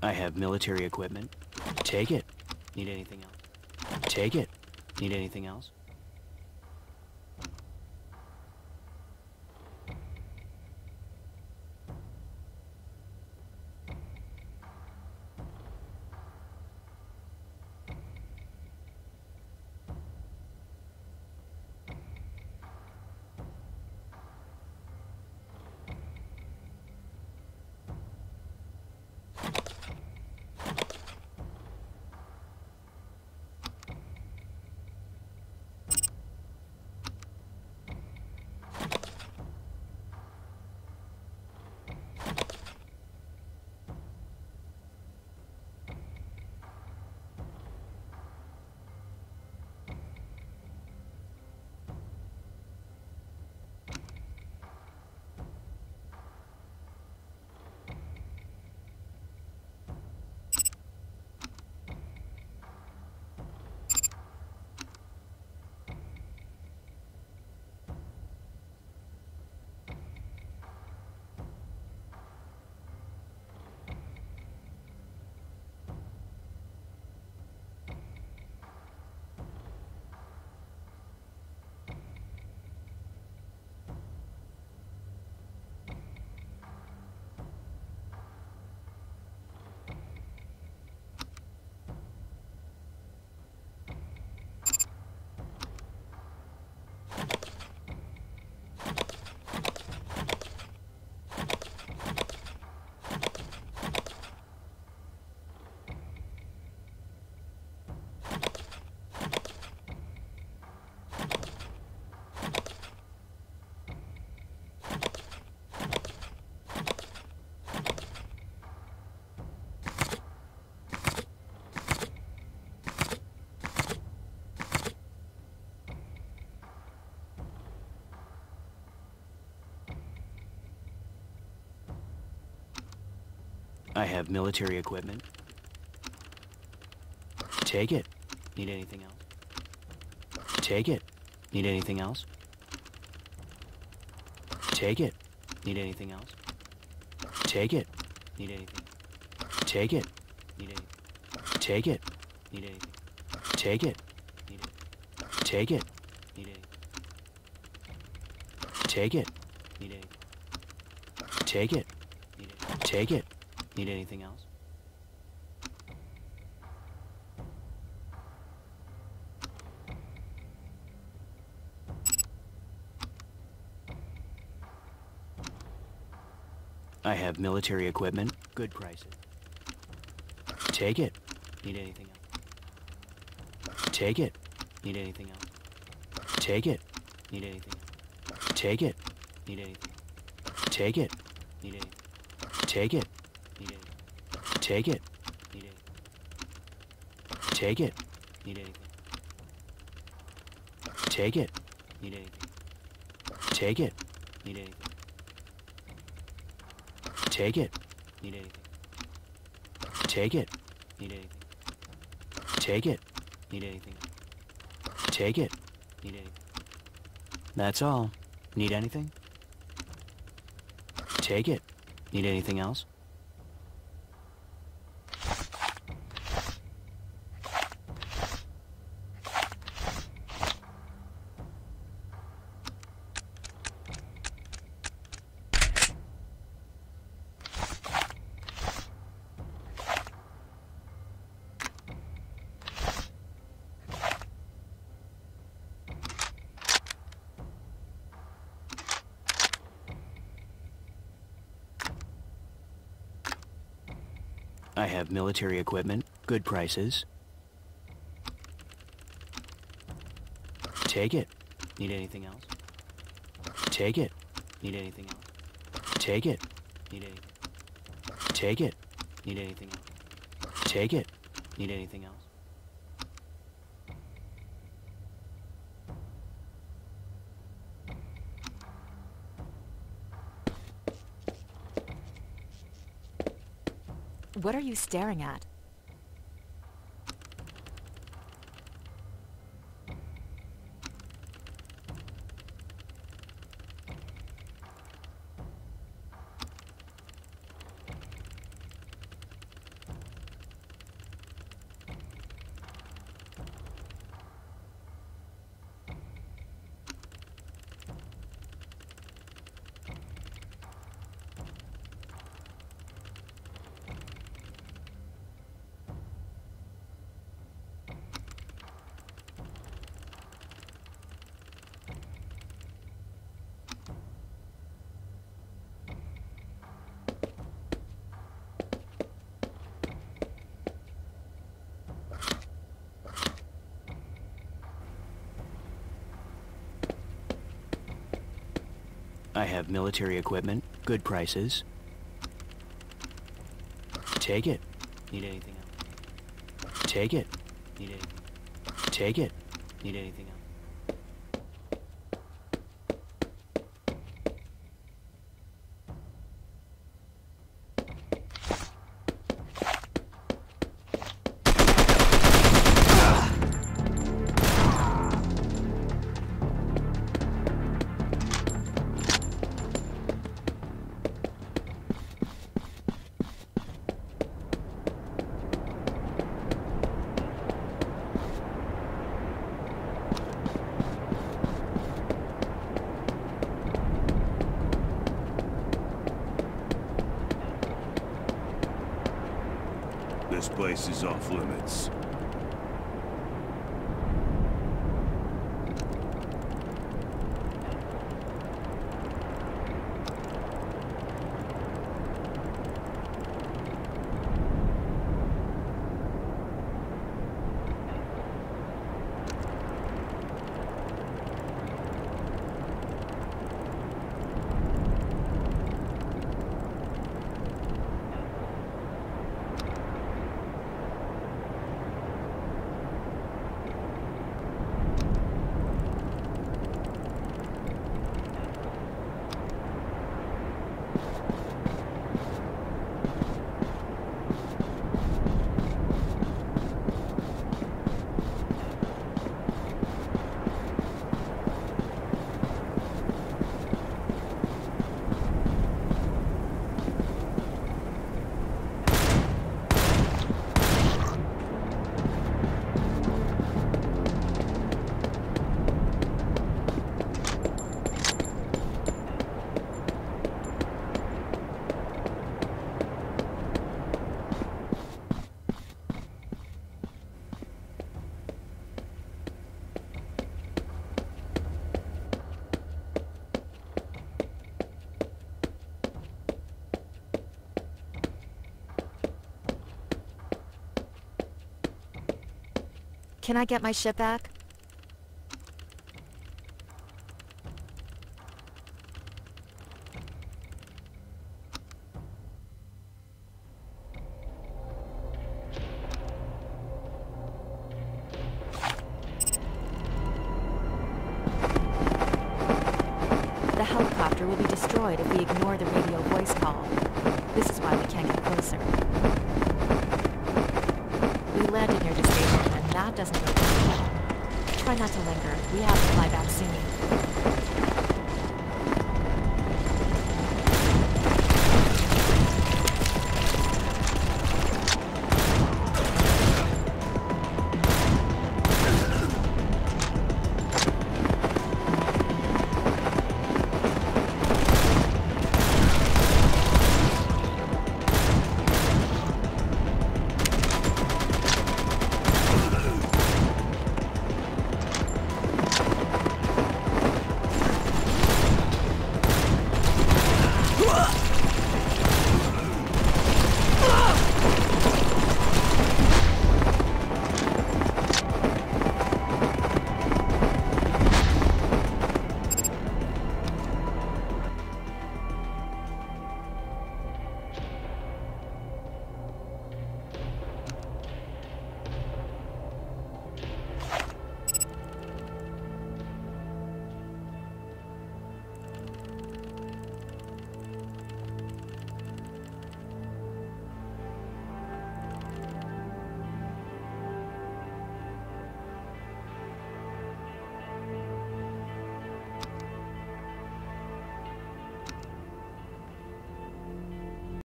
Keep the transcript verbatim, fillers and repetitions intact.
I have military equipment. Take it. Need anything else? Take it. Need anything else? I have military equipment. Take it. Need anything else? Take it. Need anything else? Take it. Need anything else? Take it. Need anything? Take it. Need anything? Take it. Need anything? Take it. Need anything? Take it. Need anything? Take it. Need anything? Take it. Need anything? Take it. Need anything else? I have military equipment. Good prices. Take it. Need anything else? Take it. Need anything else? Take it. Need anything else? Take it. Need anything? Take it. Need anything? Take it. Need anything? Take it. Need anything? Take it. Need anything? Take it. Need anything? Take it. Need anything? Take it. Need anything? Take it. Need anything? Take it. Need anything? Take it. Need anything? That's all. Need anything? Take it. Need anything else? I have military equipment, good prices. Take it. Need anything else? Take it. Need anything else? Take it. Need anything? Take it. Need anything else? Take it. Need anything else? What are you staring at? I have military equipment, good prices. Take it. Need anything else? Take it. Need anything? Take it. Need anything else? This place is off limits. Can I get my ship back? The helicopter will be destroyed if we ignore the radio voice call. This is why we can't get closer. We landed near the station, and that doesn't look good. Try not to linger. We have to fly back soon.